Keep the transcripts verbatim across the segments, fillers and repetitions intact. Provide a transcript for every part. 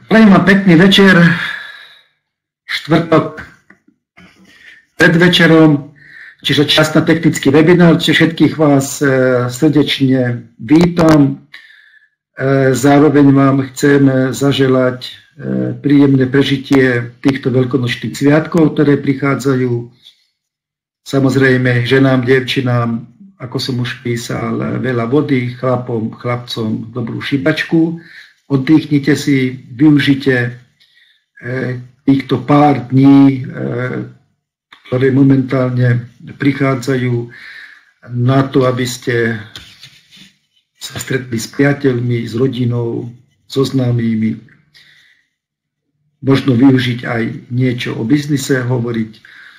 Prajem vám pekný večer, štvrtok pred večerom, čiže čas na technický webinár, čiže všetkých vás srdečne vítam. Zároveň vám chcem zaželať príjemné prežitie týchto veľkonočných sviatkov, ktoré prichádzajú. Samozrejme, ženám, dievčinám, ako som už písal, veľa vody, chlapom, chlapcom dobrú šibačku. Oddychnite si, využite týchto pár dní, ktoré momentálne prichádzajú na to, aby ste sa stretli s priateľmi, s rodinou, so známymi. Možno využiť aj niečo o biznise hovoriť.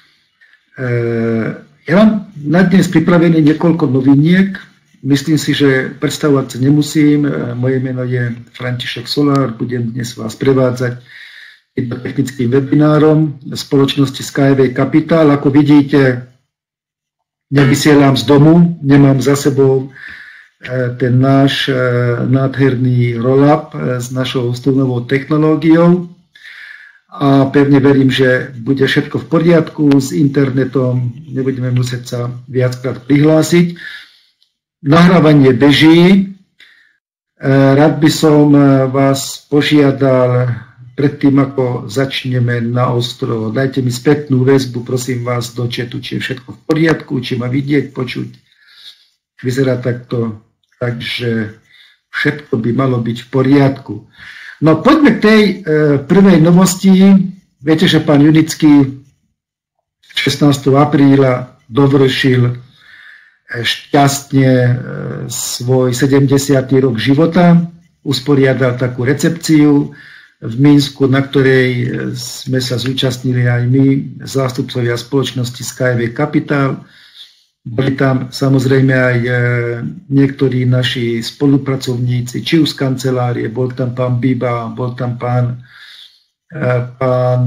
Ja mám na dnes pripravené niekoľko noviniek. Myslím si, že predstavovať sa nemusím. Moje meno je František Solár. Budem dnes vás prevádzať technickým webinárom spoločnosti Skyway Capital. Ako vidíte, nevysielam z domu, nemám za sebou ten náš nádherný roll-up s našou stupňovou technológiou. A pevne verím, že bude všetko v poriadku s internetom, nebudeme musieť sa viackrát prihlásiť. Nahrávanie beží. Rád by som vás požiadal, predtým ako začneme na ostro, dajte mi spätnú väzbu, prosím vás, do chatu, či je všetko v poriadku, či ma vidieť, počuť. Vyzerá takto, takže všetko by malo byť v poriadku. No poďme k tej e, prvej novosti. Viete, že pán Junický šestnásteho apríla dovršil šťastne e, svoj sedemdesiaty rok života. Usporiadal takú recepciu v Minsku, na ktorej sme sa zúčastnili aj my, zástupcovia spoločnosti Skyway Capital. Boli tam samozrejme aj niektorí naši spolupracovníci, či už z kancelárie, bol tam pán Biba, bol tam pán, pán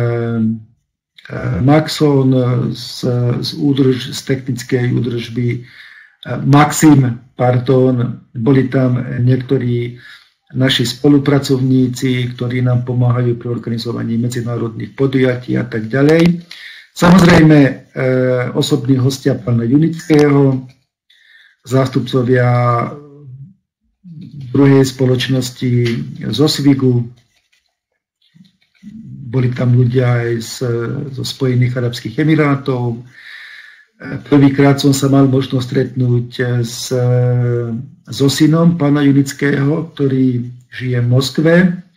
Maxon z, z, údrž, z technickej údržby, Maxim, pardon, boli tam niektorí naši spolupracovníci, ktorí nám pomáhajú pri organizovaní medzinárodných podujatí a tak ďalej. Samozrejme, e, osobní hostia pána Junického, zástupcovia druhej spoločnosti z Osvigu, boli tam ľudia aj z, zo Spojených arabských emirátov. Prvýkrát som sa mal možnosť stretnúť s, so synom pána Junického, ktorý žije v Moskve.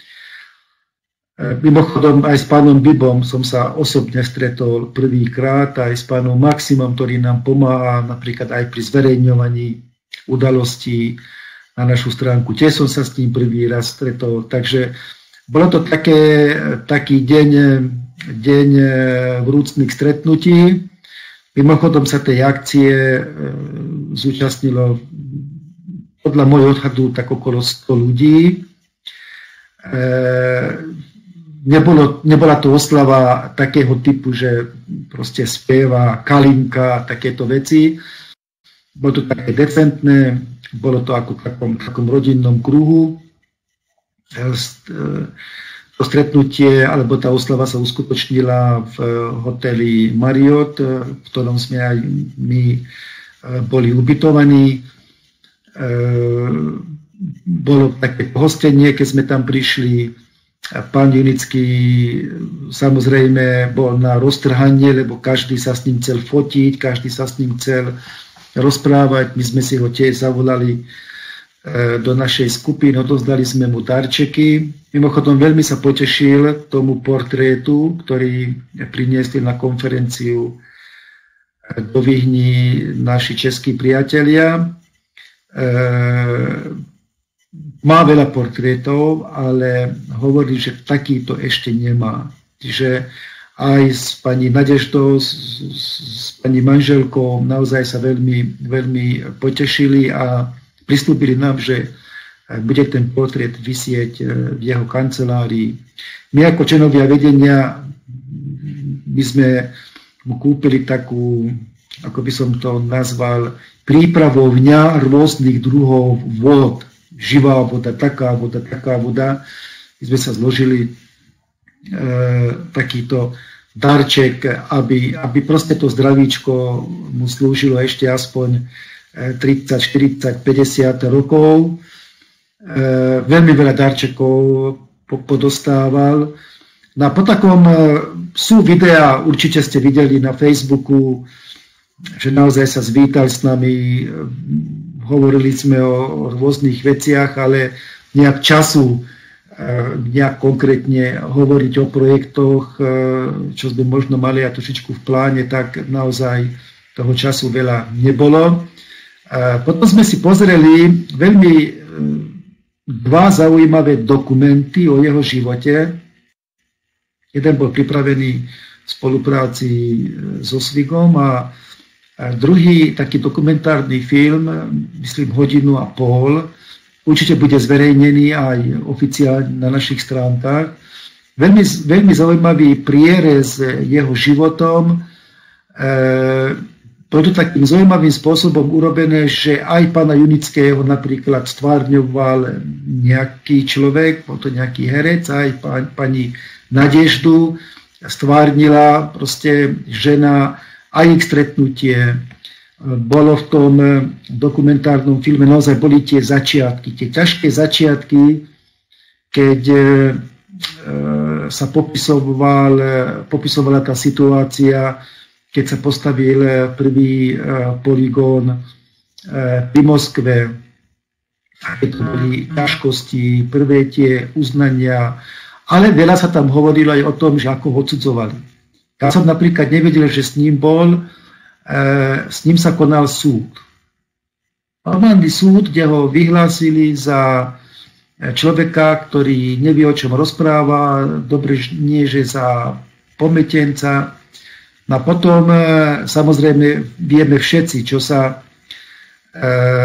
Mimochodom aj s pánom Bibom som sa osobne stretol prvýkrát, aj s pánom Maximom, ktorý nám pomáha napríklad aj pri zverejňovaní udalostí na našu stránku. Tiež som sa s ním prvý raz stretol, takže bolo to také, taký deň, deň vrúcnych stretnutí. Mimochodom sa tej akcie zúčastnilo podľa môjho odhadu tak okolo sto ľudí. Nebolo, nebola to oslava takého typu, že proste spieva Kalinka, takéto veci. Bolo to také decentné, bolo to ako v takom, takom rodinnom kruhu. To stretnutie, alebo tá oslava sa uskutočnila v hoteli Marriott, v ktorom sme aj my boli ubytovaní. Bolo také hostenie, keď sme tam prišli. Pán Junický samozrejme bol na roztrhanie, lebo každý sa s ním chcel fotiť, každý sa s ním chcel rozprávať. My sme si ho tiež zavolali do našej skupiny, odovzdali sme mu darčeky. Mimochodom veľmi sa potešil tomu portrétu, ktorý priniesli na konferenciu do Vyhni naši českí priatelia. Má veľa portrétov, ale hovorí, že takýto ešte nemá. Čiže aj s pani Nadeždou, s, s pani manželkou naozaj sa veľmi, veľmi potešili a pristúpili nám, že bude ten portrét visieť v jeho kancelárii. My ako členovia vedenia, my sme mu kúpili takú, ako by som to nazval, prípravovňa rôznych druhov vôd. Živá voda, taká voda, taká voda. my sme sa zložili e, takýto darček, aby, aby proste to zdravíčko mu slúžilo ešte aspoň tridsať, štyridsať, päťdesiat rokov. E, veľmi veľa darčekov po, podostával. No a po takom e, sú videá, určite ste videli na Facebooku, že naozaj sa zvítal s nami, hovorili sme o, o rôznych veciach, ale nejak času, nejak konkrétne hovoriť o projektoch, čo sme možno mali aj trošičku v pláne, tak naozaj toho času veľa nebolo. Potom sme si pozreli veľmi dva zaujímavé dokumenty o jeho živote. Jeden bol pripravený v spolupráci so Oswigom a druhý taký dokumentárny film, myslím hodinu a pol, určite bude zverejnený aj oficiálne na našich stránkach. Veľmi, veľmi zaujímavý prierez jeho životom. E, bolo to takým zaujímavým spôsobom urobené, že aj pána Junického napríklad stvárňoval nejaký človek, bol to nejaký herec, aj pán, pani Nadeždu stvárnila proste žena, aj ich stretnutie. Bolo v tom dokumentárnom filme, naozaj boli tie začiatky, tie ťažké začiatky, keď e, sa popisoval, popisovala tá situácia, keď sa postavil prvý e, poligón e, pri Moskve, aké to boli ťažkosti, prvé tie uznania, ale veľa sa tam hovorilo aj o tom, že ako ho odsudzovali. Ja som napríklad nevedel, že s ním bol, e, s ním sa konal súd. Normálny súd, kde ho vyhlásili za človeka, ktorý nevie, o čom rozpráva, dobre nie, že za pometenca. No a potom, e, samozrejme, vieme všetci, čo sa e,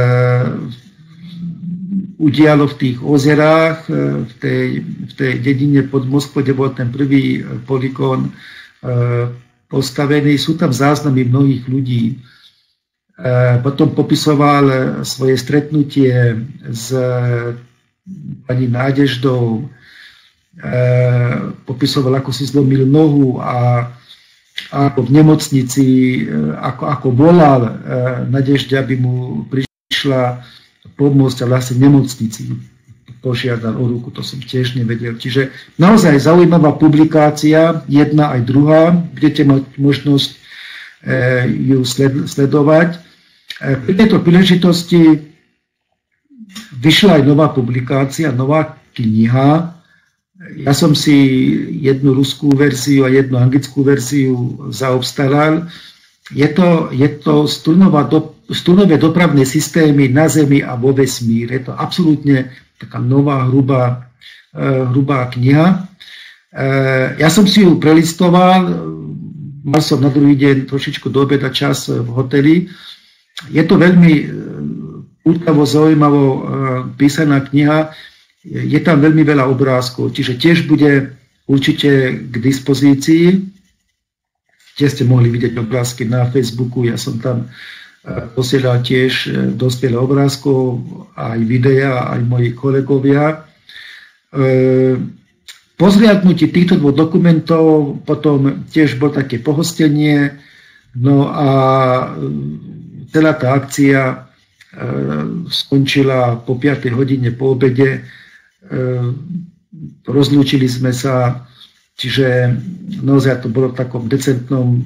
udialo v tých ozerách, v tej, v tej dedine pod Moskvou, kde bol ten prvý poligón postavený. Sú tam záznamy mnohých ľudí. Potom popisoval svoje stretnutie s pani Nádeždou, popisoval, ako si zlomil nohu a ako v nemocnici, ako, ako volal Nadežde, aby mu prišla pomôcť, ale asi v nemocnici požiadal o ruku, to som tiež nevedel. Čiže naozaj zaujímavá publikácia, jedna aj druhá, budete mať možnosť e, ju sled, sledovať. E, pri tejto príležitosti vyšla aj nová publikácia, nová kniha. Ja som si jednu ruskú verziu a jednu anglickú verziu zaobstaral. Je to, je to strunová do, strunové dopravné systémy na Zemi a vo vesmíre. Je to absolútne taká nová, hrubá, uh, hrubá kniha. Uh, ja som si ju prelistoval, mal som na druhý deň trošičku do obeda čas v hoteli. Je to veľmi útavo, zaujímavo uh, písaná kniha. Je tam veľmi veľa obrázkov, čiže tiež bude určite k dispozícii. Tiež ste mohli vidieť obrázky na Facebooku, ja som tam posielal tiež dosť veľa obrázkov, aj videa, aj moji kolegovia. Po zliadnutí týchto dvoch dokumentov potom tiež bolo také pohostenie, no a celá tá akcia skončila po piatej hodine po obede. Rozlúčili sme sa, čiže naozaj to bolo v takom decentnom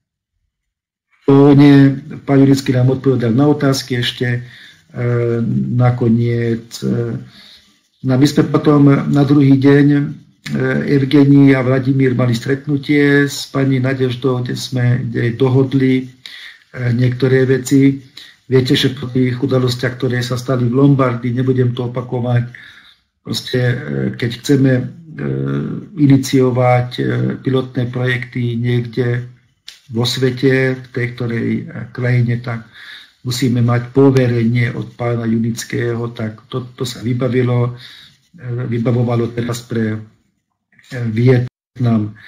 tóne. Pán Jurický nám odpovedal na otázky ešte e, nakoniec. E, no my sme potom na druhý deň e, Evgenii a Vladimír mali stretnutie s pani Nadeždou, kde sme kde dohodli e, niektoré veci. Viete, že po tých udalostiach, ktoré sa stali v Lombardii, nebudem to opakovať, proste e, keď chceme e, iniciovať e, pilotné projekty niekde vo svete, v tej ktorej krajine, tak musíme mať poverenie od pána Junického, tak to, to sa vybavilo, vybavovalo teraz pre Vietnam.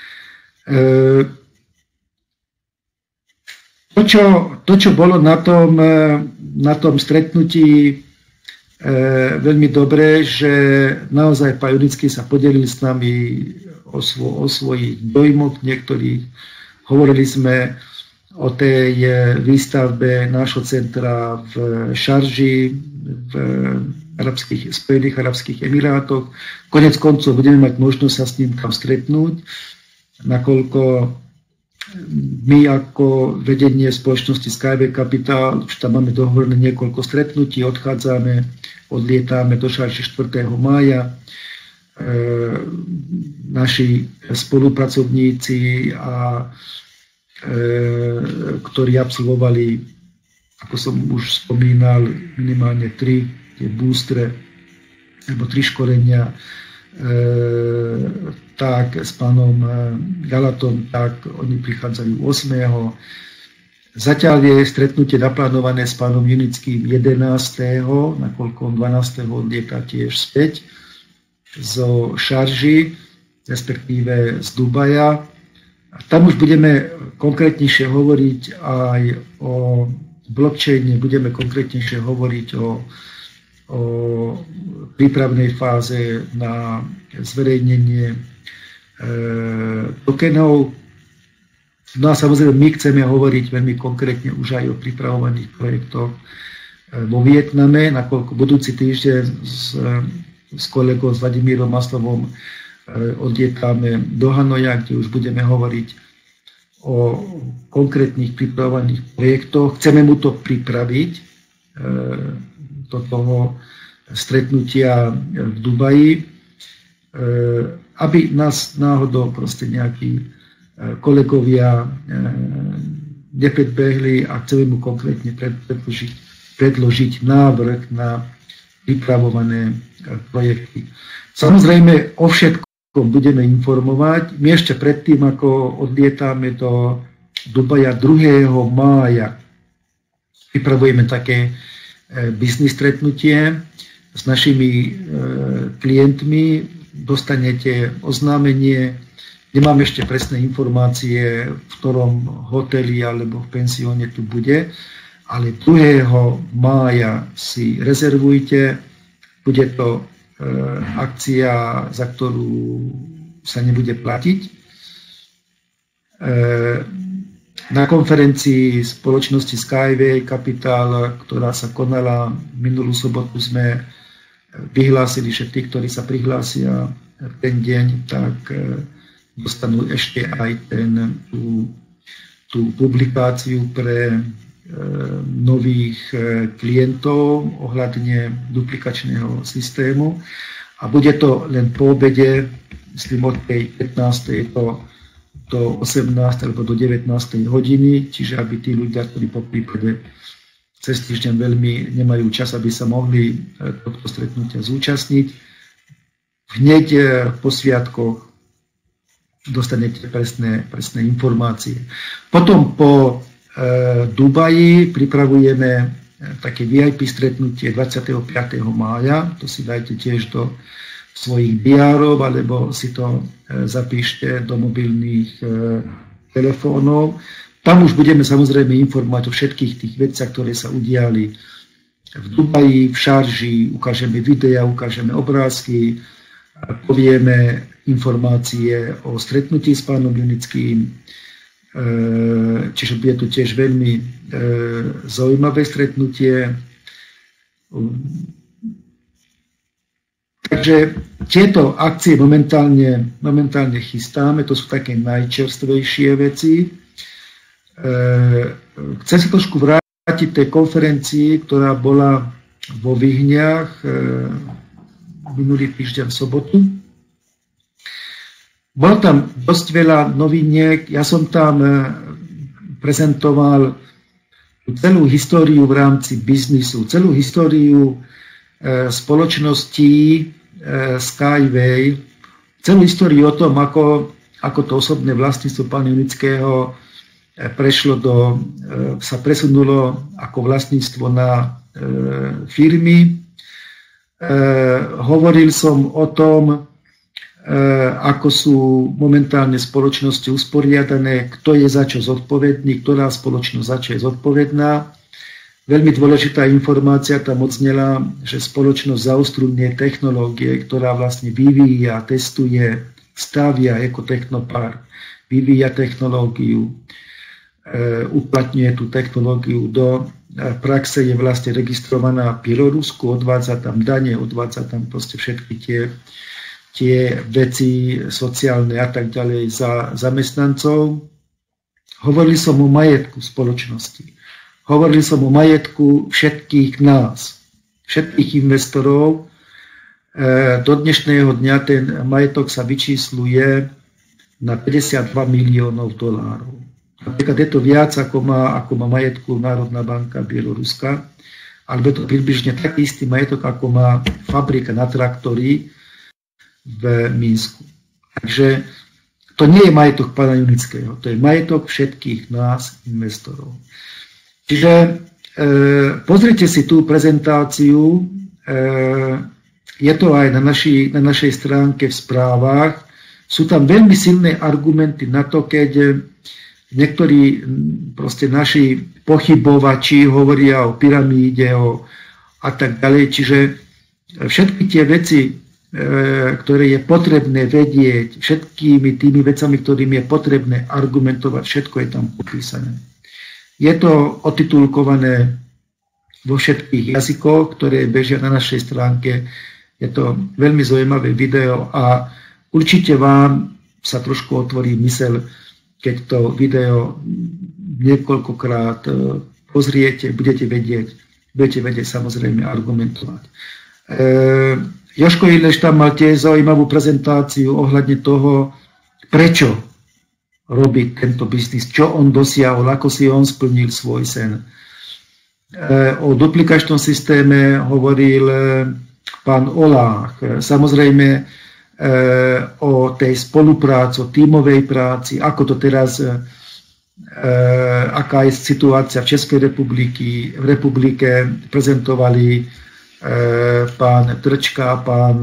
To čo, to, čo bolo na tom, na tom stretnutí veľmi dobré, že naozaj pán Junický sa podelil s nami o, svo, o svojich dojmoch niektorých. Hovorili sme o tej výstavbe nášho centra v Šarži, v arabských, Spojených arabských emirátoch. Konec koncov budeme mať možnosť sa s ním tam stretnúť, nakoľko my ako vedenie spoločnosti Skyway Capital už tam máme dohovorené niekoľko stretnutí, odchádzame, odlietáme do Šarži štvrtého mája. E, naši spolupracovníci, a, e, ktorí absolvovali, ako som už spomínal, minimálne tri tie boostre, alebo tri školenia, E, tak s pánom Galatom, tak oni prichádzajú ôsmeho Zatiaľ je stretnutie naplánované s pánom Junickým jedenásteho nakoľko on dvanásteho odlieta tiež späť zo Šarži, respektíve z Dubaja. Tam už budeme konkrétnejšie hovoriť aj o blockchaine, budeme konkrétnejšie hovoriť o o prípravnej fáze na zverejnenie e, tokenov. No a samozrejme my chceme hovoriť veľmi konkrétne už aj o pripravovaných projektoch e, vo Vietname, nakoľko budúci týždeň s, s kolegou s Vladimírom Maslovom e, odlietáme do Hanoja, kde už budeme hovoriť o konkrétnych pripravovaných projektoch. Chceme mu to pripraviť, e, do toho stretnutia v Dubaji, aby nás náhodou proste nejakí kolegovia nepredbehli a chceme mu konkrétne predložiť, predložiť návrh na pripravované projekty. Samozrejme, o všetkom budeme informovať. My ešte predtým, ako odlietame do Dubaja druhého mája, pripravujeme také biznis stretnutie s našimi e, klientmi, dostanete oznámenie, nemám ešte presné informácie, v ktorom hoteli alebo v penzióne tu bude, ale druhého mája si rezervujte, bude to e, akcia, za ktorú sa nebude platiť. E, Na konferencii spoločnosti Skyway Capital, ktorá sa konala minulú sobotu, sme vyhlásili, že tí, ktorí sa prihlásia ten deň, tak dostanú ešte aj ten, tú, tú publikáciu pre nových klientov ohľadne duplikačného systému. A bude to len po obede, myslím od tej pätnástej to do osemnástej alebo do devätnástej hodiny, čiže aby tí ľudia, ktorí po prípade cez týždeň veľmi nemajú čas, aby sa mohli tohto stretnutia zúčastniť. Hneď po sviatkoch dostanete presné, presné informácie. Potom po e, Dubaji pripravujeme také vé í pé stretnutie dvadsiateho piateho mája, to si dajte tiež do svojich diárov, alebo si to zapíšte do mobilných telefónov. Tam už budeme samozrejme informovať o všetkých tých veciach, ktoré sa udiali v Dubaji, v Šarži, ukážeme videa, ukážeme obrázky, povieme informácie o stretnutí s pánom Junickým, čiže bude to tiež veľmi zaujímavé stretnutie. Takže tieto akcie momentálne, momentálne chystáme, to sú také najčerstvejšie veci. Chcem sa trošku vrátiť tej konferencii, ktorá bola vo Vyhniach minulý týždeň v sobotu. Bolo tam dosť veľa noviniek, ja som tam prezentoval celú históriu v rámci biznisu, celú históriu spoločnosti Skyway, celú históriu o tom, ako, ako to osobné vlastníctvo pána Junického prešlo do, sa presunulo ako vlastníctvo na firmy. Hovoril som o tom, ako sú momentálne spoločnosti usporiadané, kto je za čo zodpovedný, ktorá spoločnosť za čo je zodpovedná. veľmi dôležitá informácia tam odznela, že spoločnosť zaostrudne technológie, ktorá vlastne vyvíja, testuje, stavia ako Technopark, vyvíja technológiu, e, uplatňuje tú technológiu do praxe, je vlastne registrovaná v Bielorusku, odvádza tam dane, odvádza tam proste všetky tie, tie veci sociálne a tak ďalej za zamestnancov. Hovoril som o majetku spoločnosti. Hovoril som o majetku všetkých nás, všetkých investorov. Do dnešného dňa ten majetok sa vyčísluje na päťdesiatdva miliónov dolárov. Napríklad je to viac, ako má, ako má majetku Národná banka Bieloruska, alebo je to približne taký istý majetok, ako má fabrika na traktory v Minsku. Takže to nie je majetok pána Junického, to je majetok všetkých nás, investorov. Čiže e, pozrite si tú prezentáciu, e, je to aj na, naši, na našej stránke v správach. Sú tam veľmi silné argumenty na to, keď niektorí proste naši pochybovači hovoria o pyramíde o, a tak ďalej. Čiže všetky tie veci, e, ktoré je potrebné vedieť, všetkými tými vecami, ktorými je potrebné argumentovať, všetko je tam popísané. Je to otitulkované vo všetkých jazykoch, ktoré bežia na našej stránke. Je to veľmi zaujímavé video a určite vám sa trošku otvorí myseľ, keď to video niekoľkokrát pozriete, budete vedieť, budete vedieť samozrejme argumentovať. E, Jožko Ileš tam mal tiež zaujímavú prezentáciu ohľadne toho, prečo robiť tento biznis, čo on dosiahol, ako si on splnil svoj sen. O duplikačnom systéme hovoril pán Olách. Samozrejme o tej spolupráci, o tímovej práci, ako to teraz, aká je situácia v Českej republiky, v republike prezentovali pán Trčka, pán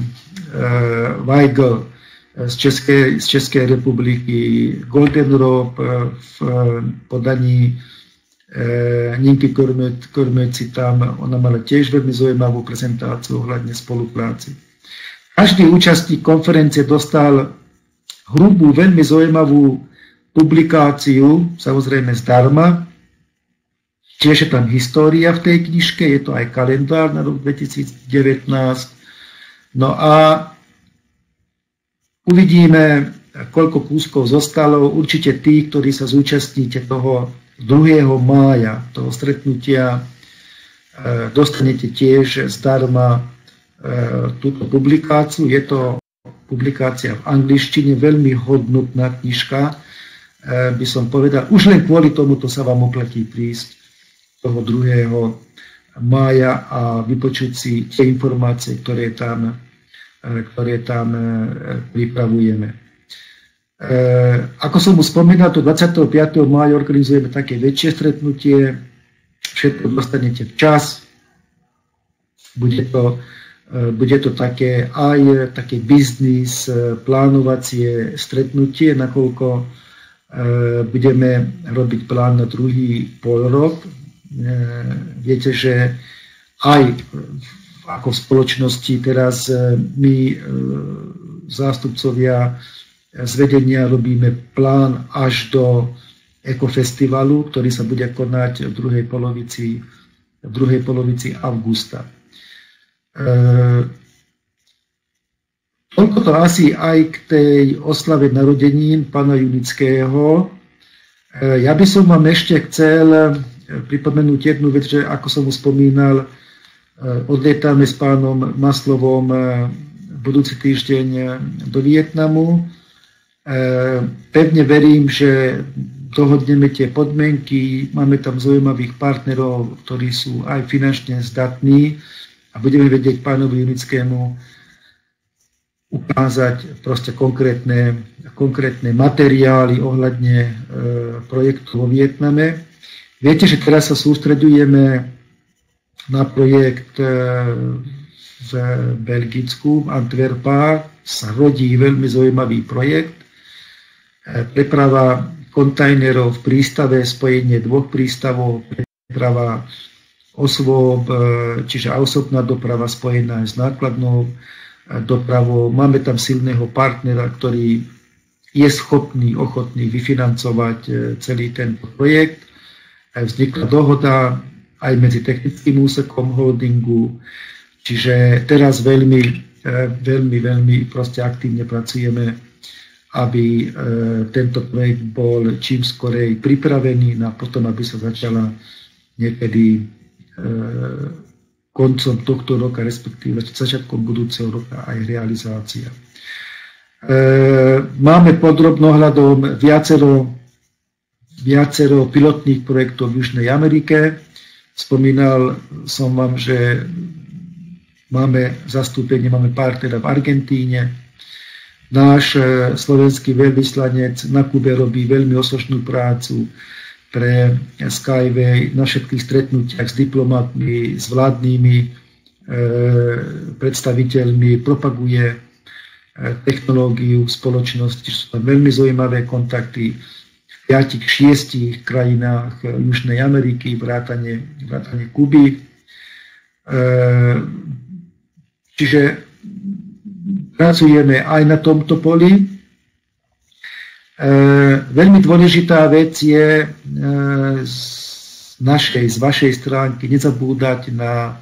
Weigl z Českej, z Českej republiky, Golden Rope v podaní e, Ninky Kormeci tam, ona mala tiež veľmi zaujímavú prezentáciu ohľadne spolupráci. Každý účastník konferencie dostal hrubú, veľmi zaujímavú publikáciu, samozrejme zdarma. Tiež je tam história v tej knižke, je to aj kalendár na rok dvetisícdevätnásť. No a uvidíme, koľko kúskov zostalo. Určite tí, ktorí sa zúčastníte toho druhého mája, toho stretnutia, dostanete tiež zdarma túto publikáciu. Je to publikácia v angličtine, veľmi hodnotná knižka, by som povedal. Už len kvôli tomuto sa vám oplatí prísť toho druhého mája a vypočuť si tie informácie, ktoré tam ktoré tam pripravujeme. Ako som už spomínal, to dvadsiateho piateho mája organizujeme také väčšie stretnutie, všetko dostanete včas, bude to, bude to také aj také biznis, plánovacie stretnutie, nakoľko budeme robiť plán na druhý pol rok. Viete, že aj ako v spoločnosti teraz my, zástupcovia z vedenia, robíme plán až do ekofestivalu, ktorý sa bude konať v druhej polovici, v druhej polovici augusta. Toľko to asi aj k tej oslave narodenín pána Junického. Ja by som vám ešte chcel pripomenúť jednu vec, že ako som už spomínal, odlietame s pánom Maslovom budúci týždeň do Vietnamu. Pevne verím, že dohodneme tie podmienky, máme tam zaujímavých partnerov, ktorí sú aj finančne zdatní a budeme vedieť pánovi Junickému ukázať proste konkrétne, konkrétne materiály ohľadne e, projektu vo Vietname. Viete, že teraz sa sústreďujeme na projekt v Belgicku, v Antwerpách, sa rodí veľmi zaujímavý projekt. Preprava kontajnerov v prístave, spojenie dvoch prístavov, preprava osôb, čiže osobná doprava spojená s nákladnou dopravou. Máme tam silného partnera, ktorý je schopný, ochotný vyfinancovať celý tento projekt. Vznikla dohoda aj medzi technickým úsekom holdingu, čiže teraz veľmi, veľmi, veľmi proste aktívne pracujeme, aby tento projekt bol čím skorej pripravený a potom, aby sa začala niekedy koncom tohto roka, respektíve začiatkom budúceho roka aj realizácia. Máme pod drobnohľadom viacero, viacero pilotných projektov v Južnej Amerike. Spomínal som vám, že máme zastúpenie, máme partnera v Argentíne. Náš slovenský veľvyslanec na Kube robí veľmi osožnú prácu pre Skyway na všetkých stretnutiach s diplomatmi, s vládnymi e, predstaviteľmi, propaguje e, technológiu v spoločnosti. Sú tam veľmi zaujímavé kontakty v piatich, šiestich krajinách Južnej Ameriky, vrátane, vrátane Kuby. E, čiže pracujeme aj na tomto poli. E, veľmi dôležitá vec je e, z našej, z vašej stránky nezabúdať na e,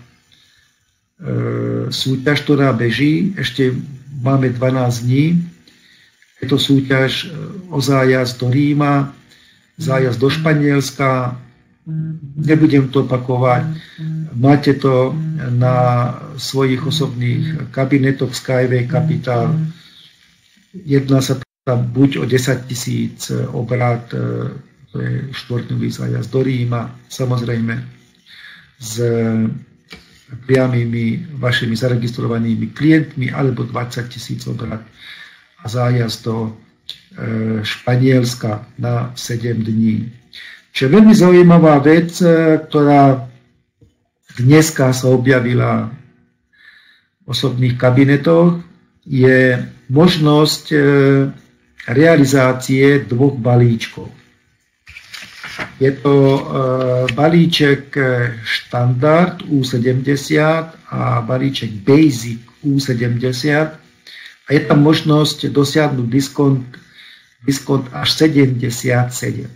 súťaž, ktorá beží. Ešte máme dvanásť dní. Je to súťaž o zájazd do Ríma, zájazd do Španielska. Nebudem to opakovať. Máte to na svojich osobných kabinetoch Skyway Capital. Jedná sa tam buď o desať tisíc obrat, to je štvortnový zájazd do Ríma, samozrejme s priamými vašimi zaregistrovanými klientmi, alebo dvadsať tisíc obrat a zájazd do Španielska na sedem dní. Čo je veľmi zaujímavá vec, ktorá dneska sa objavila v osobných kabinetoch, je možnosť realizácie dvoch balíčkov. Je to balíček štandard U sedemdesiat a balíček Basic U sedemdesiat a je tam možnosť dosiahnuť diskont, diskont až sedemdesiatsedem.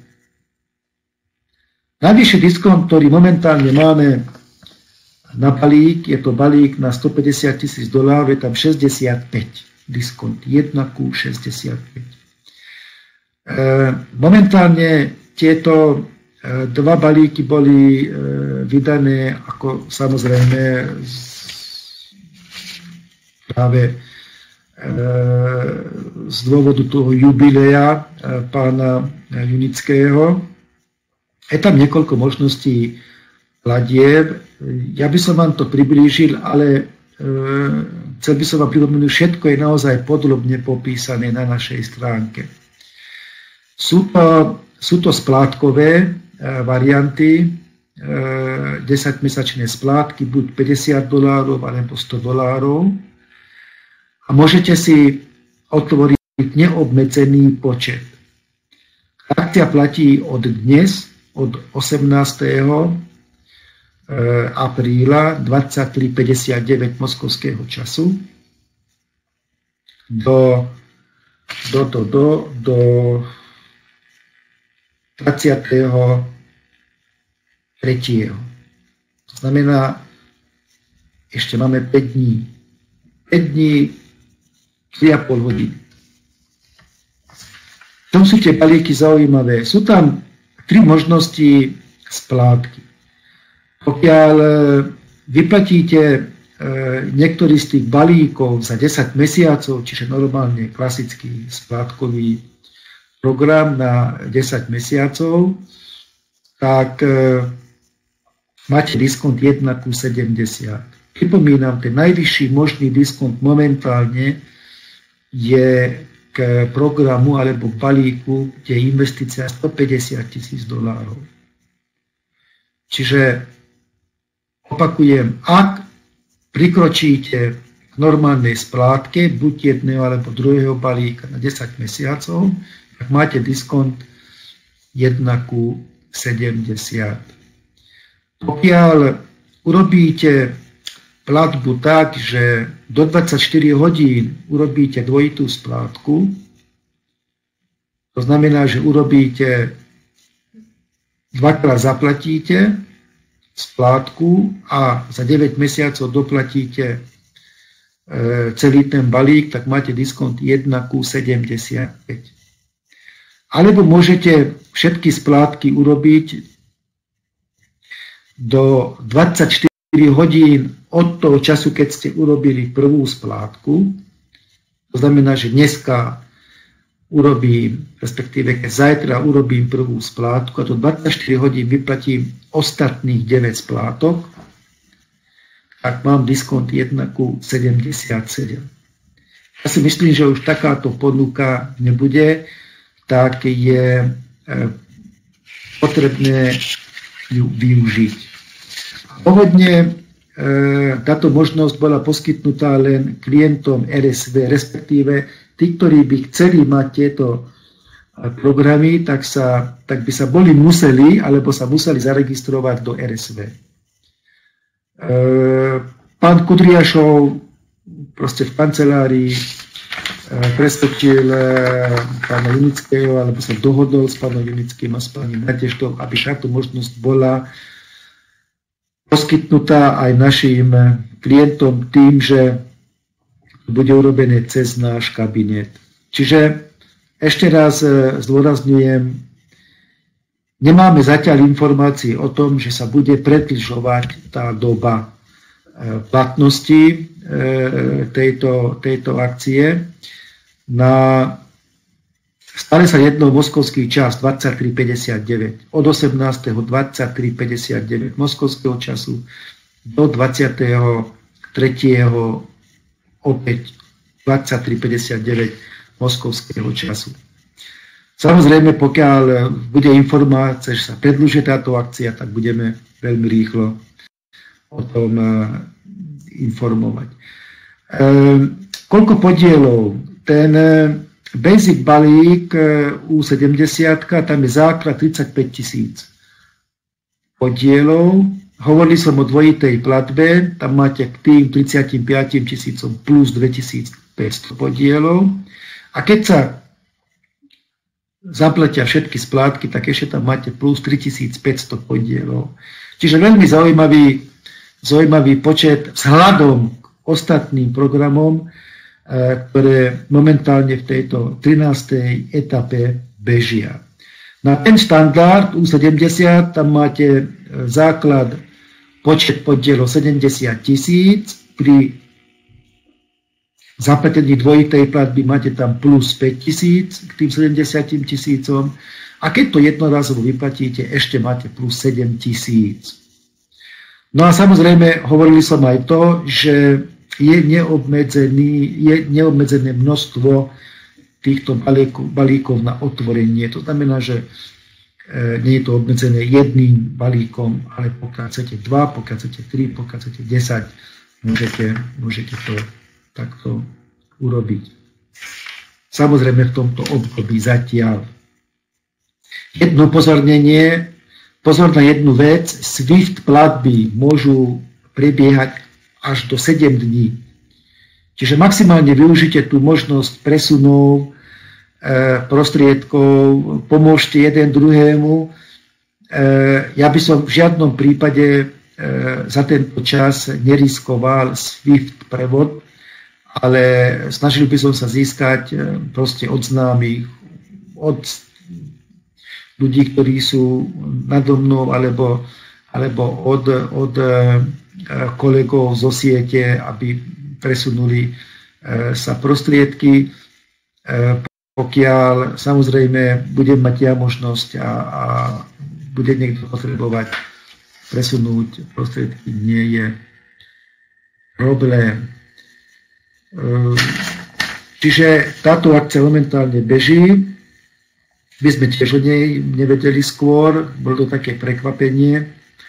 Najvyšší diskont, ktorý momentálne máme na balík, je to balík na stopäťdesiat tisíc dolárov, je tam šesťdesiatpäť diskont, jeden ku šesťdesiatpäť. Momentálne tieto dva balíky boli vydané ako samozrejme práve z dôvodu toho jubilea pána Junického. Je tam niekoľko možností platieb. Ja by som vám to priblížil, ale chcel by som vám pripomenúť, všetko je naozaj podrobne popísané na našej stránke. Sú to, sú to splátkové varianty, desaťmesačné splátky, buď päťdesiat dolárov alebo sto dolárov. A môžete si otvoriť neobmedzený počet. Akcia platí od dnes, od osemnásteho apríla dvadsaťtri päťdesiatdeväť moskovského času do, do, do, do, do dvadsiateho tretieho To znamená, ešte máme päť dní. päť dní, tri a pol hodiny. Tam sú tie balíky zaujímavé. Sú tam tri možnosti splátky. Pokiaľ vyplatíte niektorý z tých balíkov za desať mesiacov, čiže normálne klasický splátkový program na desať mesiacov, tak máte diskont jeden ku sedemdesiat. Pripomínam, ten najvyšší možný diskont momentálne je k programu alebo balíku, kde je investícia stopäťdesiat tisíc dolárov. Čiže opakujem, ak prikročíte k normálnej splátke, buď jedného alebo druhého balíka na desať mesiacov, tak máte diskont jeden ku sedemdesiat. Pokiaľ urobíte platbu tak, že do dvadsaťštyri hodín urobíte dvojitú splátku, to znamená, že urobíte, dvakrát zaplatíte splátku a za deväť mesiacov doplatíte celý ten balík, tak máte diskont jeden ku sedemdesiatpäť. Alebo môžete všetky splátky urobiť do dvadsaťštyri hodín od toho času, keď ste urobili prvú splátku. To znamená, že dneska urobím, respektíve keď zajtra urobím prvú splátku a do dvadsaťštyri hodín vyplatím ostatných deväť splátok, tak mám diskont jeden ku sedemdesiatsedem. Ja si myslím, že už takáto ponuka nebude, tak je potrebné ju využiť. Pôvodne táto možnosť bola poskytnutá len klientom er es vé, respektíve tí, ktorí by chceli mať tieto programy, tak, sa, tak by sa boli museli, alebo sa museli zaregistrovať do er es vé. Pán Kudriašov proste v kancelárii presvedčil pána Junického, alebo sa dohodol s pánom Junickým a s pánom Nadeždou, aby táto možnosť bola poskytnutá aj našim klientom tým, že bude urobené cez náš kabinet. Čiže ešte raz zdôrazňujem, nemáme zatiaľ informácie o tom, že sa bude predĺžovať tá doba platnosti tejto, tejto akcie. Na, stále sa jednou moskovský čas dvadsaťtri päťdesiatdeväť. Od osemnásteho dvadsaťtri päťdesiatdeväť moskovského času do dvadsiateho tretieho opäť dvadsaťtri päťdesiatdeväť moskovského času. Samozrejme, pokiaľ bude informácia, že sa predĺží táto akcia, tak budeme veľmi rýchlo o tom informovať. Koľko podielov? Ten basic balík U sedemdesiat, tam je základ tridsaťpäť tisíc podielov. Hovorili som o dvojitej platbe, tam máte k tým tridsaťpäť tisícom plus dvetisícpäťsto podielov. A keď sa zaplatia všetky splátky, tak ešte tam máte plus tritisícpäťsto podielov. Čiže veľmi zaujímavý, zaujímavý počet vzhľadom k ostatným programom, ktoré momentálne v tejto trinástej etape bežia. Na ten štandard U sedemdesiat tam máte základ počet podielov sedemdesiat tisíc, pri zaplatení dvojitej platby máte tam plus päť tisíc k tým sedemdesiat tisícom a keď to jednorazovo vyplatíte, ešte máte plus sedem tisíc. No a samozrejme, hovorili som aj to, že je, neobmedzený, je neobmedzené množstvo týchto balíkov, balíkov na otvorenie. To znamená, že e, nie je to obmedzené jedným balíkom, ale pokiaľ chcete dva, pokiaľ chcete tri, pokiaľ chcete desať, môžete, môžete to takto urobiť. Samozrejme v tomto období zatiaľ. Jedno upozornenie, pozor na jednu vec, SWIFT platby môžu prebiehať až do sedem dní. Čiže maximálne využite tú možnosť presunov, e, prostriedkov, pomôžte jeden druhému. E, ja by som v žiadnom prípade e, za tento čas neriskoval SWIFT prevod, ale snažil by som sa získať proste od známych, od ľudí, ktorí sú nado mnou, alebo, alebo od, od kolegov zo siete, aby presunuli sa prostriedky. Pokiaľ samozrejme budem mať ja možnosť a, a bude niekto potrebovať presunúť prostriedky, nie je problém. Čiže táto akcia momentálne beží. My sme tiež o nej nevedeli skôr, bolo to také prekvapenie.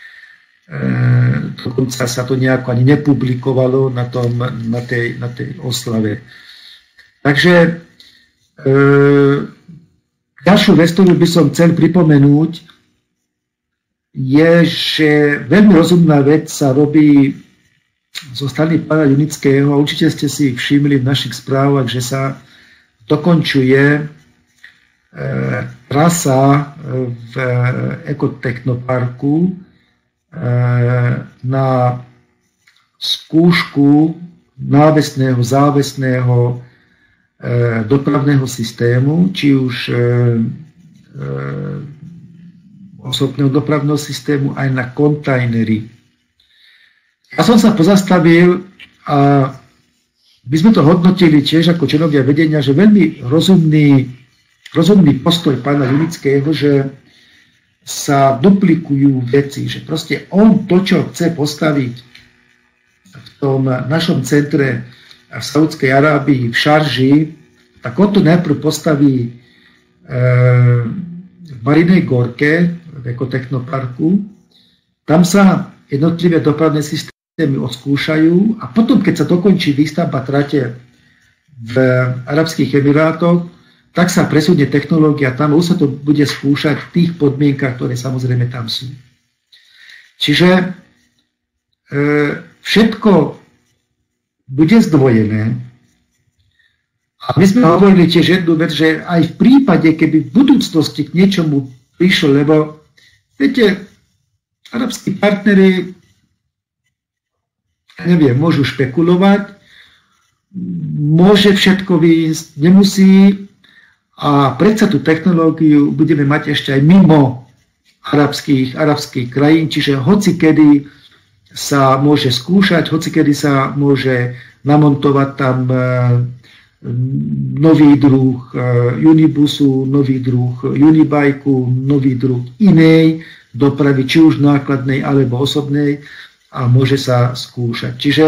Dokonca sa to nejako ani nepublikovalo na, tom, na, tej, na tej oslave. Takže e, ďalšiu vec, ktorú by som chcel pripomenúť, je, že veľmi rozumná vec sa robí zo strany pána Junického. Určite ste si všimli v našich správach, že sa dokončuje e, trasa v ekotechnoparku e, na skúšku návesného, závesného e, dopravného systému, či už e, e, osobného dopravného systému, aj na kontajnery. Ja som sa pozastavil a my sme to hodnotili tiež ako členovia vedenia, že veľmi rozumný, rozumný postoj pána Junického, že sa duplikujú veci, že proste on to, čo chce postaviť v tom našom centre v Saúdskej Arábii, v Šarži, tak on to najprv postaví v Marinej Gorke, v ekotechnoparku. Tam sa jednotlivé dopravné systémy odskúšajú a potom, keď sa dokončí výstavba trate v Arabských Emirátoch, tak sa presunie technológia tam, už sa to bude skúšať v tých podmienkach, ktoré samozrejme tam sú. Čiže e, všetko bude zdvojené. A my sme hovorili tiež jednu vec, že aj v prípade, keby v budúcnosti k niečomu prišlo, lebo viete, arabskí partneri, neviem, môžu špekulovať, môže všetko výjsť, nemusí a predsa tú technológiu budeme mať ešte aj mimo arabských, arabských krajín, čiže hocikedy sa môže skúšať, hocikedy sa môže namontovať tam nový druh Unibusu, nový druh Unibajku, nový druh inej dopravy, či už nákladnej alebo osobnej a môže sa skúšať. Čiže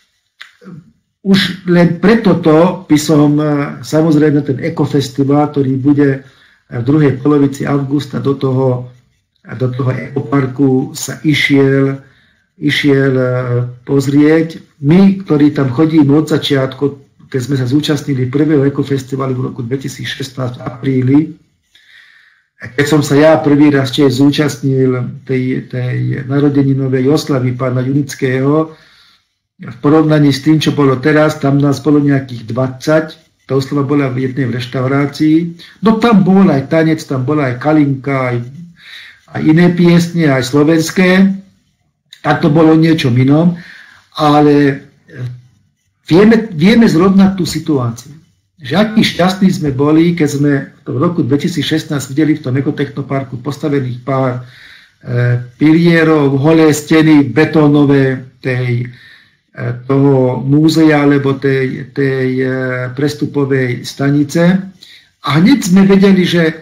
už len preto to by som samozrejme ten ekofestival, ktorý bude v druhej polovici augusta do toho, do toho ekoparku sa išiel, išiel pozrieť. My, ktorí tam chodíme od začiatku, keď sme sa zúčastnili prvého ekofestivalu v roku dvetisícšestnásť v apríli, keď som sa ja prvý raz tiež zúčastnil tej, tej narodeninovej oslavy pána Junického, v porovnaní s tým, čo bolo teraz, tam nás bolo nejakých dvadsať, tá oslava bola v jednej reštaurácii, no tam bol aj tanec, tam bola aj kalinka, aj, aj iné piesne, aj slovenské, tak to bolo niečo inom, ale vieme, vieme zrovnať tú situáciu. Že aký šťastní sme boli, keď sme v roku dvetisícšestnásť videli v tom ekotechnoparku postavených pár e, pilierov, holé steny betónové tej, e, toho múzea alebo tej, tej e, prestupovej stanice. A hneď sme vedeli, že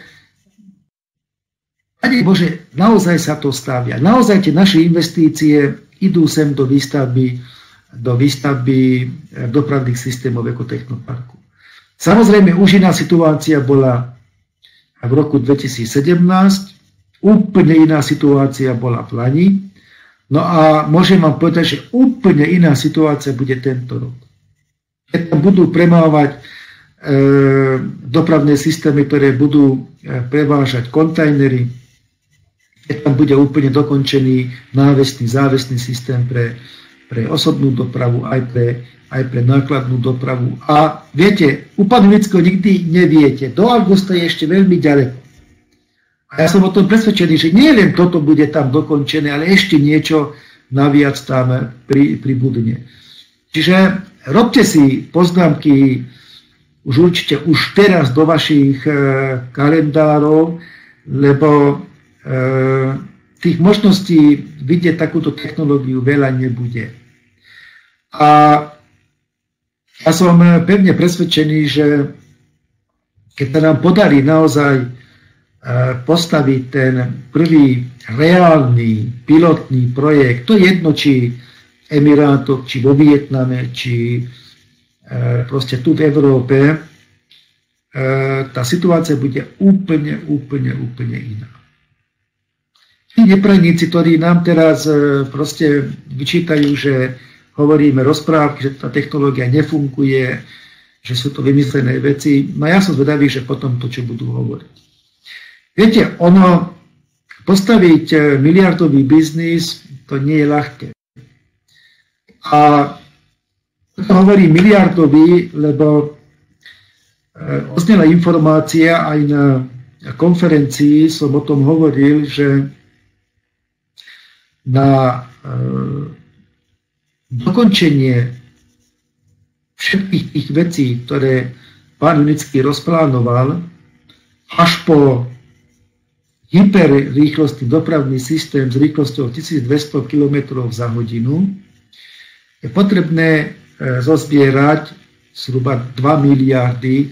Pane Bože, naozaj sa to stavia. Naozaj tie naše investície idú sem do výstavby, do výstavby dopravných systémov ekotechnoparku. Samozrejme, už iná situácia bola v roku dvetisícsedemnásť, úplne iná situácia bola v Lani, no a môžem vám povedať, že úplne iná situácia bude tento rok. Keď tam budú premávať e, dopravné systémy, ktoré budú e, prevážať kontajnery, keď tam bude úplne dokončený návesný, závesný systém pre, pre osobnú dopravu, aj pre aj pre nákladnú dopravu. A viete, u pána Junického nikdy neviete. Do augusta je ešte veľmi ďaleko. A ja som o tom presvedčený, že nie len toto bude tam dokončené, ale ešte niečo naviac tam pri, pribudne. Čiže robte si poznámky už určite už teraz do vašich e, kalendárov, lebo e, tých možností vidieť takúto technológiu veľa nebude. A ja som pevne presvedčený, že keď sa nám podarí naozaj postaviť ten prvý reálny pilotný projekt, to je jedno, či v Emirátoch, či vo Vietname, či proste tu v Európe, tá situácia bude úplne, úplne, úplne iná. Tí neprajníci, ktorí nám teraz proste vyčítajú, že hovoríme rozprávky, že tá technológia nefunguje, že sú to vymyslené veci. No ja som zvedavý, že potom to, čo budú hovoriť. Viete, ono Postaviť miliardový biznis, to nie je ľahké. A to hovorí miliardový, lebo odznela informácia aj na konferencii, som o tom hovoril, že na dokončenie všetkých tých vecí, ktoré pán Junický rozplánoval, až po hyperrýchlostný dopravný systém s rýchlosťou tisícdvesto kilometrov za hodinu, je potrebné zozbierať zhruba dva miliardy.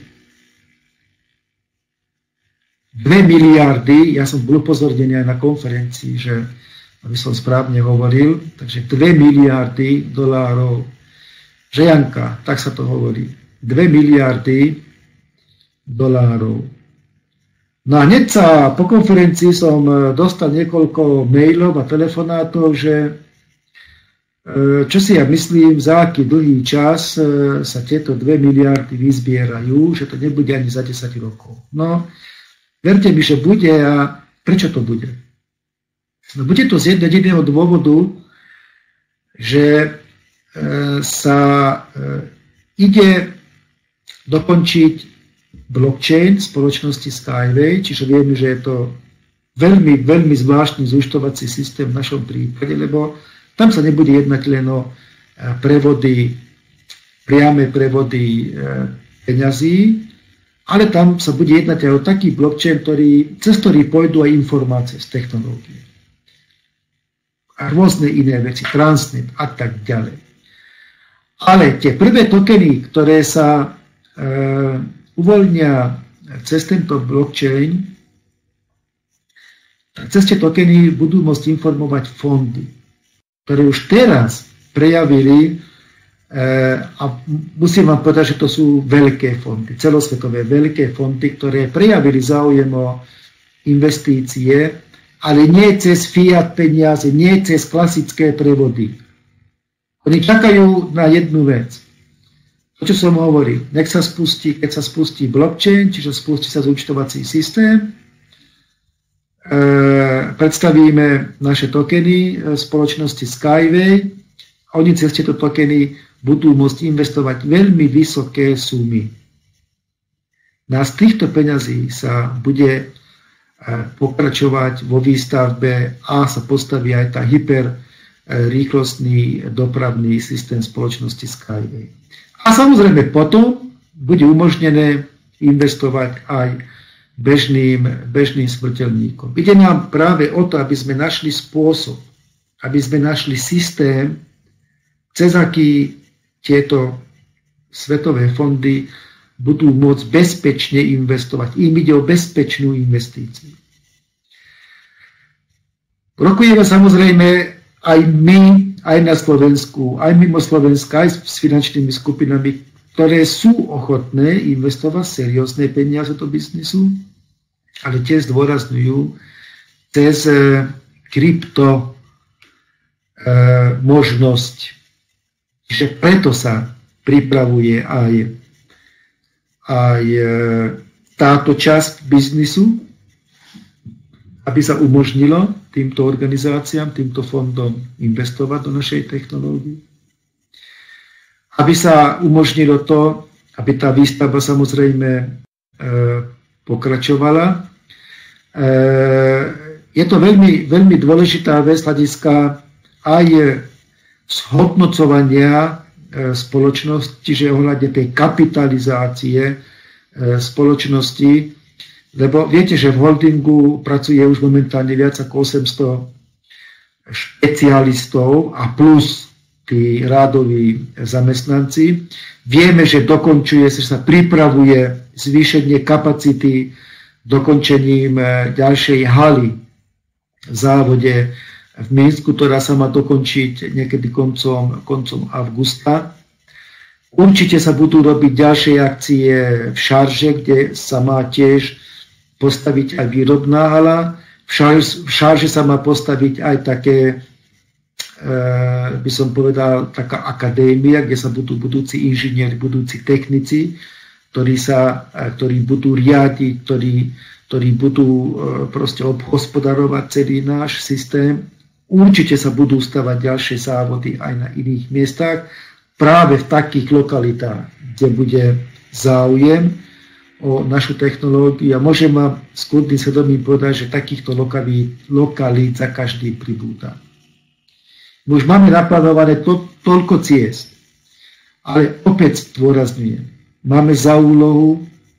dve miliardy, ja som bol upozornený aj na konferencii, že aby som správne hovoril, takže dve miliardy dolárov. Že Janka, tak sa to hovorí. dve miliardy dolárov. No a hneď sa po konferencii som dostal niekoľko mailov a telefonátov, že čo si ja myslím, za aký dlhý čas sa tieto dve miliardy vyzbierajú, že to nebude ani za desať rokov. No, verte mi, že bude a prečo to bude? No, bude to z jedného dôvodu, že sa ide dokončiť blockchain spoločnosti Skyway, čiže vieme, že je to veľmi, veľmi zvláštny zúčtovací systém v našom prípade, lebo tam sa nebude jednať len o prevody, priame prevody peňazí, ale tam sa bude jednať aj o taký blockchain, ktorý, cez ktorý pôjdu aj informácie z technológie. A rôzne iné veci, Transnet a tak ďalej. Ale tie prvé tokeny, ktoré sa e, uvoľnia cez tento blockchain, cez tie tokeny budú môcť informovať fondy, ktoré už teraz prejavili, e, a musím vám povedať, že to sú veľké fondy, celosvetové veľké fondy, ktoré prejavili záujem o investície, ale nie cez fiat peniaze, nie cez klasické prevody. Oni čakajú na jednu vec. To, čo som hovoril, nech sa spustí, keď sa spustí blockchain, čiže spustí sa zúčtovací systém, e, predstavíme naše tokeny spoločnosti Skyway, a oni cez tieto tokeny budú môcť investovať veľmi vysoké sumy. Na z týchto peňazí sa bude pokračovať vo výstavbe a sa postaví aj tá hyperrýchlostný dopravný systém spoločnosti Skyway. A samozrejme potom bude umožnené investovať aj bežným, bežným smrteľníkom. Ide nám práve o to, aby sme našli spôsob, aby sme našli systém, cez aký tieto svetové fondy budú môcť bezpečne investovať. Im ide o bezpečnú investíciu. Rokujeme samozrejme aj my, aj na Slovensku, aj mimo Slovenska, aj s finančnými skupinami, ktoré sú ochotné investovať seriózne peniaze do biznisu, ale tiež zdôrazňujú cez krypto e, možnosť. Čiže preto sa pripravuje aj aj táto časť biznisu, aby sa umožnilo týmto organizáciám, týmto fondom investovať do našej technológie. Aby sa umožnilo to, aby tá výstavba samozrejme e, pokračovala. E, je to veľmi, veľmi dôležitá vec hľadiska aj zhodnocovania spoločnosti, čiže ohľadne tej kapitalizácie spoločnosti, lebo viete, že v holdingu pracuje už momentálne viac ako osemsto špecialistov a plus tí rádoví zamestnanci. Vieme, že dokončuje, že sa pripravuje zvýšenie kapacity dokončením ďalšej haly v závode v Minsku, ktorá sa má dokončiť niekedy koncom, koncom augusta. Určite sa budú robiť ďalšie akcie v Šarže, kde sa má tiež postaviť aj výrobná hala. V Šarže, v Šarže sa má postaviť aj také, e, by som povedal, taká akadémia, kde sa budú budúci inžinieri, budúci technici, ktorí, sa, ktorí budú riadiť, ktorí, ktorí budú proste obhospodarovať celý náš systém. Určite sa budú stavať ďalšie závody aj na iných miestach, práve v takých lokalitách, kde bude záujem o našu technológiu. A môžem vám s kľudným svedomím povedať, že takýchto lokalít, lokalít za každý pribúda. My už máme naplánované to, toľko ciest, ale opäť zdôrazňujem, máme za úlohu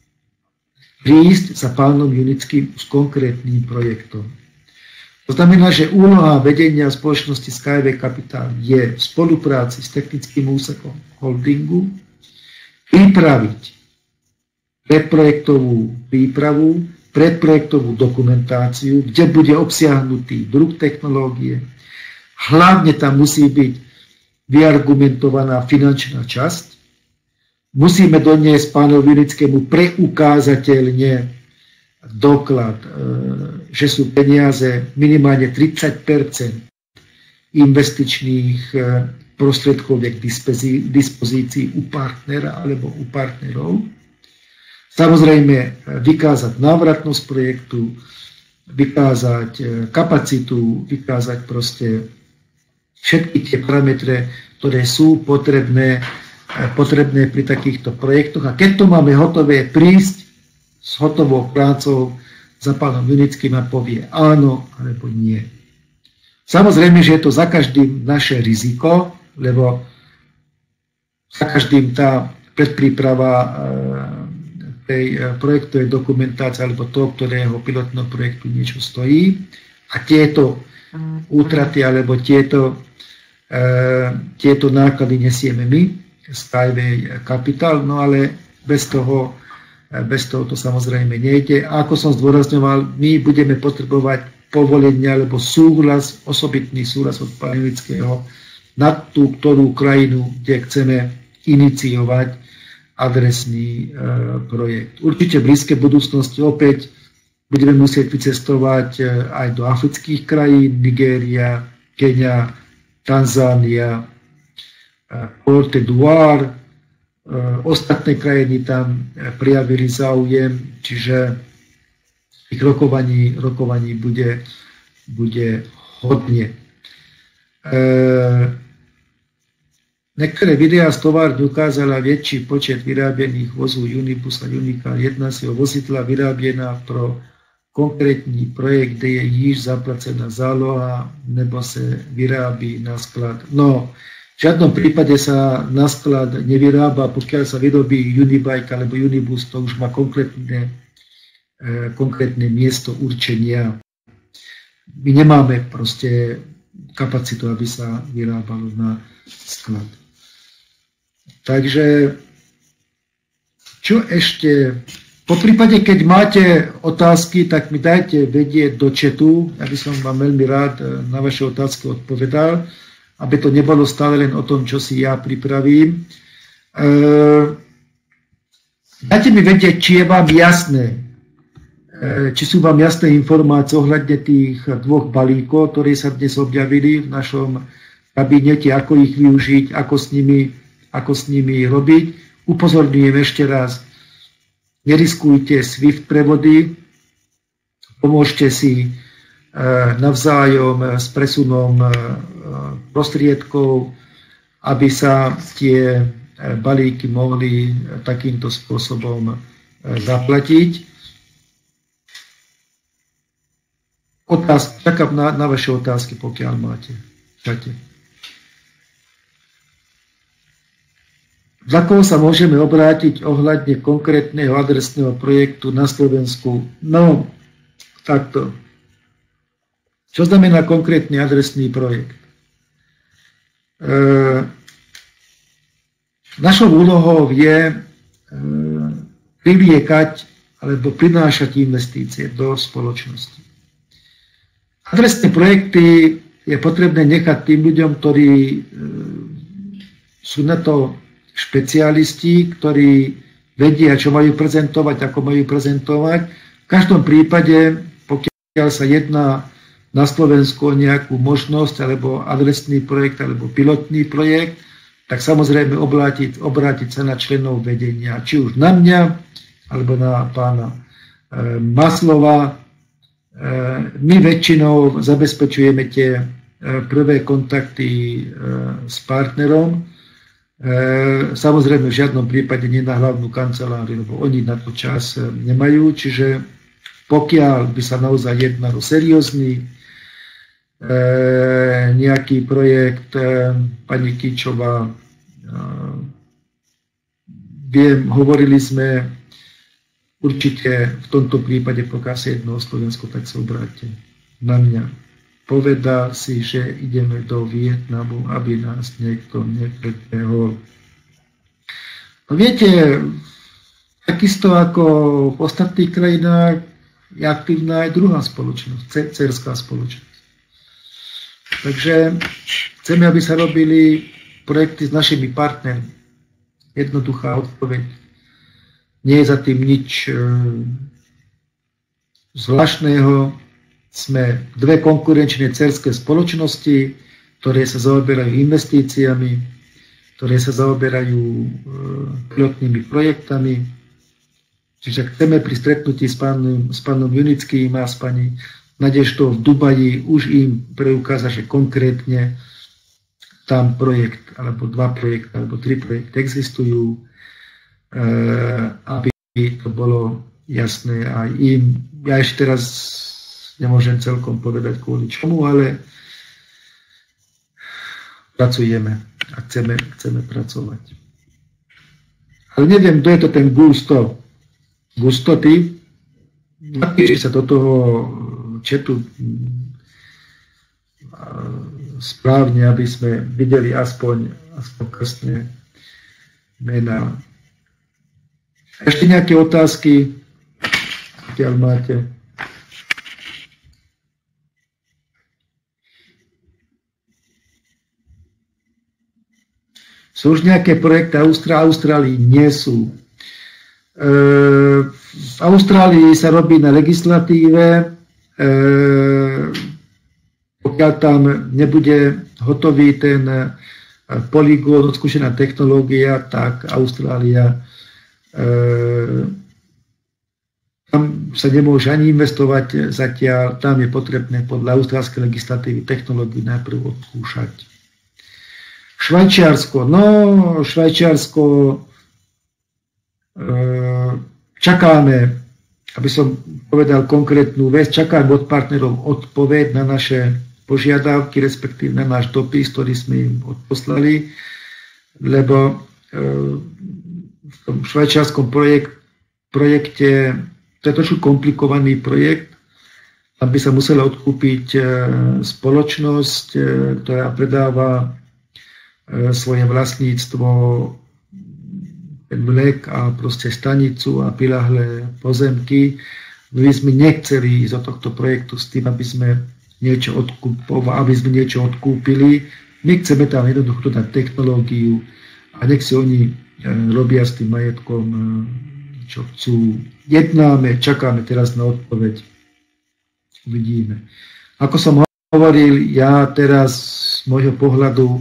prísť za pánom Junickým s konkrétnym projektom. To znamená, že úloha vedenia spoločnosti Skyway Capital je v spolupráci s technickým úsekom holdingu pripraviť predprojektovú prípravu, predprojektovú dokumentáciu, kde bude obsiahnutý druh technológie. Hlavne tam musí byť vyargumentovaná finančná časť. Musíme doniesť pánovi Junickému preukázateľne doklad, že sú peniaze minimálne tridsať percent investičných prostriedkov k dispozícii u partnera alebo u partnerov. Samozrejme vykázať návratnosť projektu, vykázať kapacitu, vykázať proste všetky tie parametre, ktoré sú potrebné, potrebné pri takýchto projektoch. A keď to máme hotové, prísť s hotovou prácou za pánom Junickým a povie áno alebo nie. Samozrejme, že je to za každým naše riziko, lebo za každým tá predpríprava tej projektovej dokumentácie alebo toho, ktorého pilotného projektu niečo stojí. A tieto útraty alebo tieto, tieto náklady nesieme my, Skyway Capital, no ale bez toho Bez toho to samozrejme nejde. A ako som zdôrazňoval, my budeme potrebovať povolenie alebo súhlas, osobitný súhlas od pána Junického na tú ktorú krajinu, kde chceme iniciovať adresný e, projekt. Určite v blízkej budúcnosti opäť budeme musieť vycestovať e, aj do afrických krajín, Nigéria, Kenia, Tanzánia, e, Côte d'Ivoire. Ostatné krajiny tam prijavili záujem, čiže ich rokovaní, rokovaní bude, bude hodne. E, niektoré videá z továrny ukázala väčší počet vyrábených vozov Unibus a Unical. Jedná si o vozidla vyrábená pro konkrétny projekt, kde je již zaplacená záloha, nebo sa vyrábí na sklad. No, v žiadnom prípade sa na sklad nevyrába, pokiaľ sa vyrobí Unibike alebo Unibus, to už má konkrétne, konkrétne miesto určenia. My nemáme proste kapacitu, aby sa vyrábalo na sklad. Takže, čo ešte? Po prípade, keď máte otázky, tak mi dajte vedieť do chatu, aby som vám veľmi rád na vaše otázky odpovedal, aby to nebolo stále len o tom, čo si ja pripravím. E, dajte mi vedieť, či je vám jasné, e, či sú vám jasné informácie ohľadne tých dvoch balíkov, ktoré sa dnes objavili v našom kabinete, ako ich využiť, ako s nimi, ako s nimi robiť. Upozorňujem ešte raz, neriskujte SWIFT prevody, pomôžte si navzájom s presunom prostriedkov, aby sa tie balíky mohli takýmto spôsobom zaplatiť. Otázky, čakám na, na vaše otázky, pokiaľ máte. Čate. Za koho sa môžeme obrátiť ohľadne konkrétneho adresného projektu na Slovensku? No, takto. Čo znamená konkrétny adresný projekt? E, našou úlohou je e, priviekať alebo prinášať investície do spoločnosti. Adresné projekty je potrebné nechať tým ľuďom, ktorí e, sú na to špecialisti, ktorí vedia, čo majú prezentovať, ako majú prezentovať. V každom prípade, pokiaľ sa jedná na Slovensku o nejakú možnosť, alebo adresný projekt, alebo pilotný projekt, tak samozrejme obrátiť, obrátiť sa na členov vedenia, či už na mňa, alebo na pána Maslova. My väčšinou zabezpečujeme tie prvé kontakty s partnerom. Samozrejme v žiadnom prípade nie na hlavnú kanceláriu, lebo oni na to čas nemajú, čiže pokiaľ by sa naozaj jednalo seriózny nejaký projekt, pani Kičová, viem, hovorili sme, určite v tomto prípade, pokiaľ sa jedno o Slovensko, tak sa obráte na mňa. Povedal si, že ideme do Vietnamu, aby nás niekto nepredbehol. No viete, takisto ako v ostatných krajinách je aktívna aj druhá spoločnosť, dcerská spoločnosť. Takže chceme, aby sa robili projekty s našimi partnermi. Jednoduchá odpoveď. Nie je za tým nič e, zvláštneho. Sme dve konkurenčné dcerské spoločnosti, ktoré sa zaoberajú investíciami, ktoré sa zaoberajú e, pilotnými projektami. Čiže chceme pri stretnutí s pánom, s pánom Junickým a s pani Nadeždou v Dubaji už im preukázať, že konkrétne tam projekt, alebo dva projekty, alebo tri projekty existujú, aby to bolo jasné aj im. Ja ešte teraz nemôžem celkom povedať kvôli čomu, ale pracujeme a chceme, chceme pracovať. Ale neviem, kto je to ten Gusto. Gusto, ty? Napíši sa do toho četu správne, aby sme videli aspoň, aspoň krstne mená. Ešte nejaké otázky, pokiaľ máte? Sú už nejaké projekty Austrálii? Nie sú. V Austrálii sa robí na legislatíve. Pokiaľ tam nebude hotový ten polygón, odskúšená technológia, tak Austrália tam sa nemôže ani investovať zatiaľ, tam je potrebné podľa austrálskej legislatívy technológiu najprv odskúšať. Švajčiarsko, no Švajčiarsko čakáme, aby som povedal konkrétnu vec, čakáme od partnerov odpoveď na naše požiadavky, respektíve na náš dopis, ktorý sme im odposlali, lebo v tom švajčiarskom projekt, projekte, to je trošku komplikovaný projekt, aby sa musela odkúpiť spoločnosť, ktorá predáva svoje vlastníctvo, ten mlek a proste stanicu a priľahlé pozemky. My sme nechceli ísť do tohto projektu s tým, aby sme niečo odkúpovali, aby sme niečo odkúpili. My chceme tam jednoducho dať technológiu a nech si oni robia s tým majetkom, čo chcú. Jednáme, čakáme teraz na odpoveď. Uvidíme. Ako som hovoril, ja teraz z môjho pohľadu e,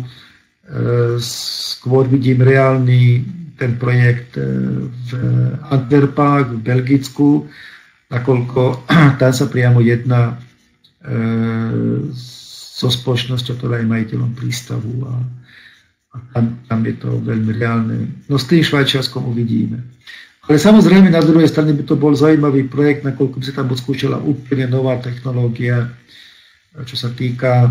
skôr vidím reálny ten projekt v Antwerpách, v Belgicku, nakoľko tam sa priamo jedná e, so spoločnosťou, ktorá je majiteľom prístavu a A tam, tam je to veľmi reálne. No s tým Švajčiarskom uvidíme. Ale samozrejme na druhej strane by to bol zaujímavý projekt, nakoľko by sa tam odskúšala úplne nová technológia, čo sa týka e,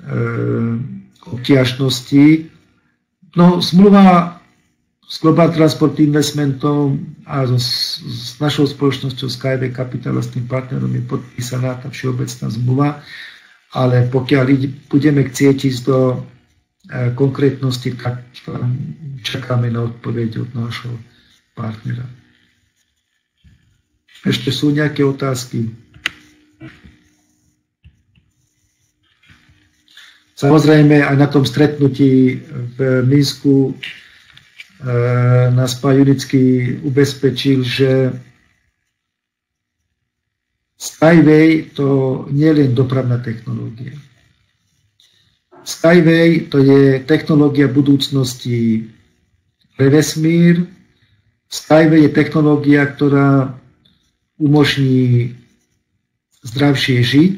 obtiažnosti. No zmluva s Global Transport Investmentom a so, s našou spoločnosťou Skyway Capital a s tým partnerom je podpísaná tá všeobecná zmluva, ale pokiaľ budeme chcieť ísť do konkrétnosti, tak čakáme na odpoveď od nášho partnera. Ešte sú nejaké otázky? Samozrejme, aj na tom stretnutí v Minsku nás pán Junický ubezpečil, že Skyway to nie je len dopravná technológia. Skyway to je technológia budúcnosti pre vesmír. Skyway je technológia, ktorá umožní zdravšie žiť.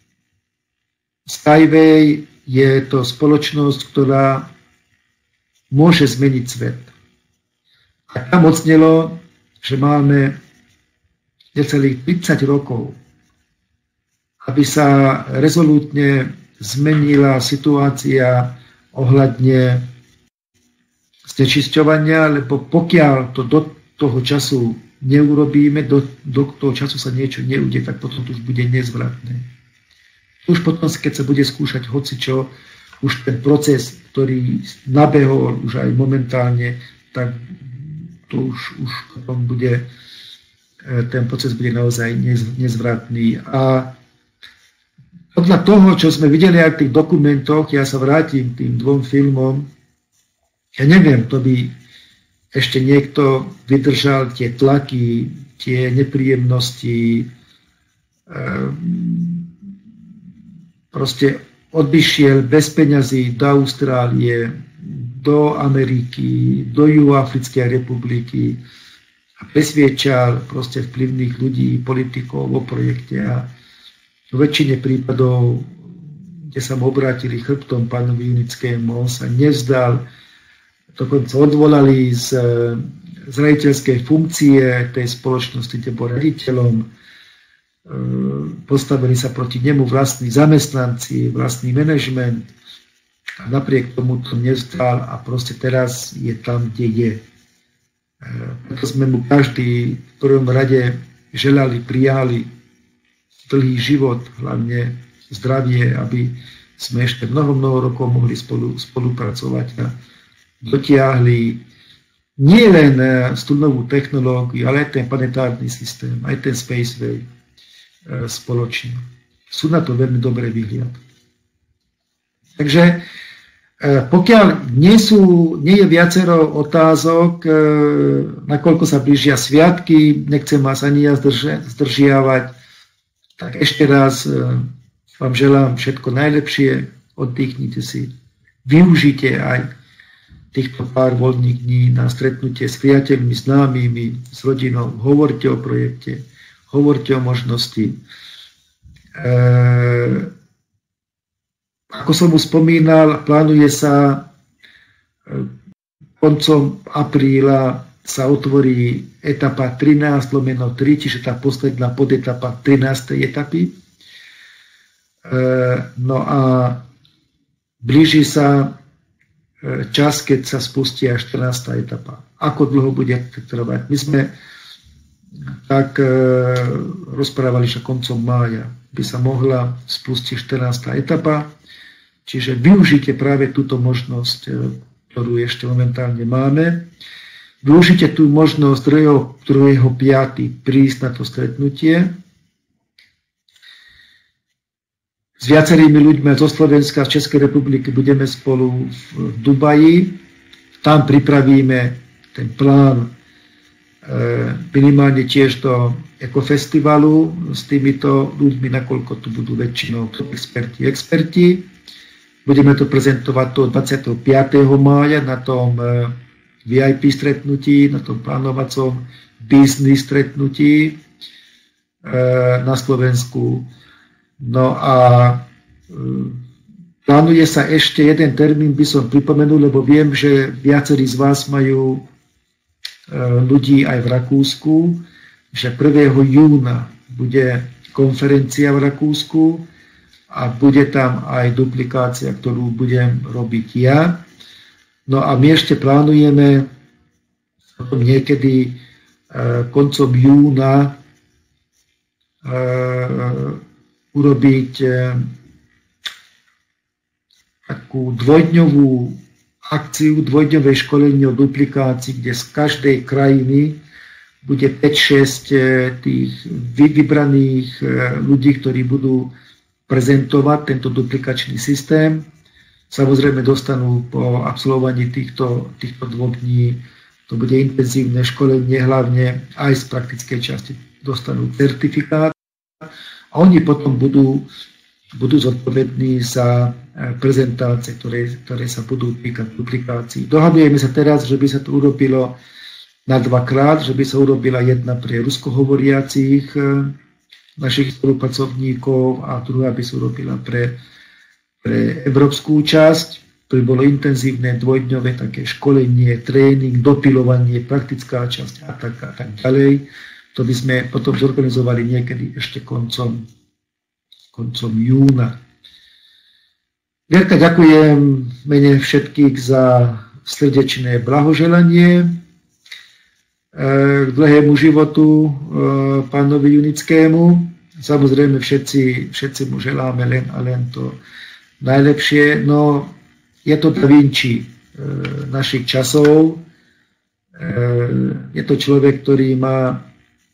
Skyway je to spoločnosť, ktorá môže zmeniť svet. A tam ocnelo, že máme necelých tridsať rokov, aby sa rezolútne zmenila situácia ohľadne znečisťovania, lebo pokiaľ to do toho času neurobíme, do, do toho času sa niečo neudeje, tak potom to už bude nezvratné. Už potom, keď sa bude skúšať hocičo, už ten proces, ktorý nabehol už aj momentálne, tak to už, už potom bude, ten proces bude naozaj nezvratný. A podľa toho, čo sme videli aj v tých dokumentoch, ja sa vrátim k tým dvom filmom, ja neviem, to by ešte niekto vydržal tie tlaky, tie nepríjemnosti, proste odišiel bez peňazí do Austrálie, do Ameriky, do Juhoafrickej republiky a presviečal proste vplyvných ľudí, politikov o projekte. A v väčšine prípadov, kde sa mu obrátili chrbtom pánovi Junickému, on sa nevzdal, dokonca odvolali z, z riaditeľskej funkcie tej spoločnosti, kde bol riaditeľom, postavili sa proti nemu vlastní zamestnanci, vlastný manažment a napriek tomu to nevzdal a proste teraz je tam, kde je. Preto sme mu každý v prvom rade želali, prijali dlhý život, hlavne zdravie, aby sme ešte mnoho, mnoho rokov mohli spolu, spolupracovať a dotiahli nie len tú novú technológiu, ale aj ten planetárny systém, aj ten Spaceway spoločne. Sú na to veľmi dobré výhľady. Takže pokiaľ nie, sú, nie je viacero otázok, nakoľko sa blížia sviatky, nechcem vás ani ja zdržiavať, tak ešte raz vám želám všetko najlepšie, oddychnite si, využite aj týchto pár voľných dní na stretnutie s priateľmi, známymi, s rodinou, hovorte o projekte, hovorte o možnosti. E, ako som už spomínal, plánuje sa e, koncom apríla sa otvorí etapa trinásť lomeno tri, čiže tá posledná podetapa trinástej etapy. E, no a blíži sa čas, keď sa spustí až štrnásta etapa. Ako dlho bude trvať? My sme tak e, rozprávali, že koncom mája by sa mohla spustiť štrnásta etapa, čiže využite práve túto možnosť, e, ktorú ešte momentálne máme. Využite tú možnosť druhého piateho prísť na to stretnutie. S viacerými ľuďmi zo Slovenska a Českej republiky budeme spolu v Dubaji. Tam pripravíme ten plán minimálne tiež do ekofestivalu s týmito ľuďmi, nakoľko tu budú väčšinou experti. experti. Budeme to prezentovať toho dvadsiateho piateho mája na tom vé í pé stretnutí, na tom plánovacom business stretnutí na Slovensku. No a plánuje sa ešte jeden termín, by som pripomenul, lebo viem, že viacerí z vás majú ľudí aj v Rakúsku, že prvého júna bude konferencia v Rakúsku a bude tam aj duplikácia, ktorú budem robiť ja. No a my ešte plánujeme niekedy koncom júna urobiť takú dvojdňovú akciu, dvojdňové školenie o duplikácii, kde z každej krajiny bude päť šesť tých vybraných ľudí, ktorí budú prezentovať tento duplikačný systém. Samozrejme dostanú po absolvovaní týchto, týchto dvoch dní, to bude intenzívne školenie, hlavne aj z praktickej časti dostanú certifikát a oni potom budú, budú zodpovední za prezentácie, ktoré, ktoré sa budú týkať duplikácií. Dohadujeme sa teraz, že by sa to urobilo na dvakrát, že by sa urobila jedna pre ruskohovoriacich našich spolupracovníkov a druhá by sa urobila pre, pre európsku časť. To by bolo intenzívne dvojdňové také školenie, tréning, dopilovanie, praktická časť a tak, a tak ďalej. To by sme potom zorganizovali niekedy ešte koncom, koncom júna. Vierka, ďakujem mene všetkých za srdečné blahoželanie k dlhému životu pánovi Junickému. Samozrejme všetci, všetci mu želáme len a len to najlepšie. No, je to Da Vinci našich časov. Je to človek, ktorý má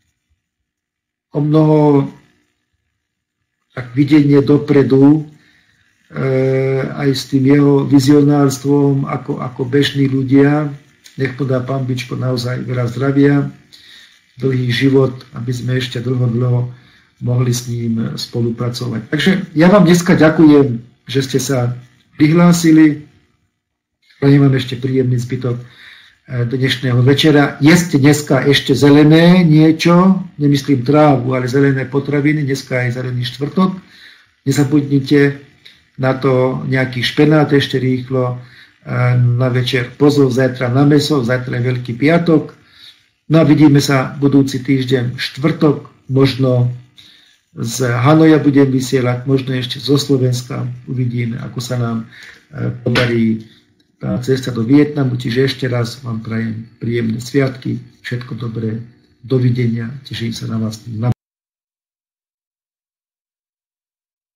o mnoho tak videnie dopredu, aj s tým jeho vizionárstvom ako, ako bežní ľudia. Nech podá Pán Bičko naozaj veľa zdravia, dlhý život, aby sme ešte dlho, dlho mohli s ním spolupracovať. Takže ja vám dneska ďakujem, že ste sa prihlásili. Prajem vám ešte príjemný zbytok dnešného večera. Jeste dneska ešte zelené niečo, nemyslím trávu, ale zelené potraviny. Dneska je zelený štvrtok. Nezabudnite na to nejaký špenát ešte rýchlo na večer. Pozov zajtra na mäso, zajtra je Veľký piatok. No a vidíme sa budúci týždeň štvrtok, možno z Hanoja budem vysielať, možno ešte zo Slovenska. Uvidíme, ako sa nám podarí tá cesta do Vietnamu. Čiže ešte raz vám prajem príjemné sviatky, všetko dobré, dovidenia, teším sa na vás.